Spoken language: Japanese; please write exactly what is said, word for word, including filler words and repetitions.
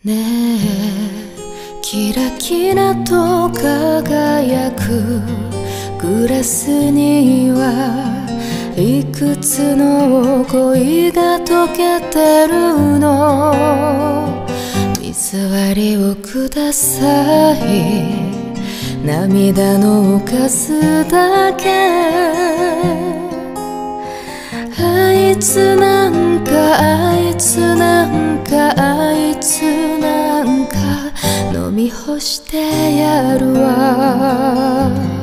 ねえキラキラと輝くグラスにはいくつの恋が溶けてるの。水割りをください。涙のおかずだけ。あいつなんかあいつなんかあいつなんか飲み干してやるわ。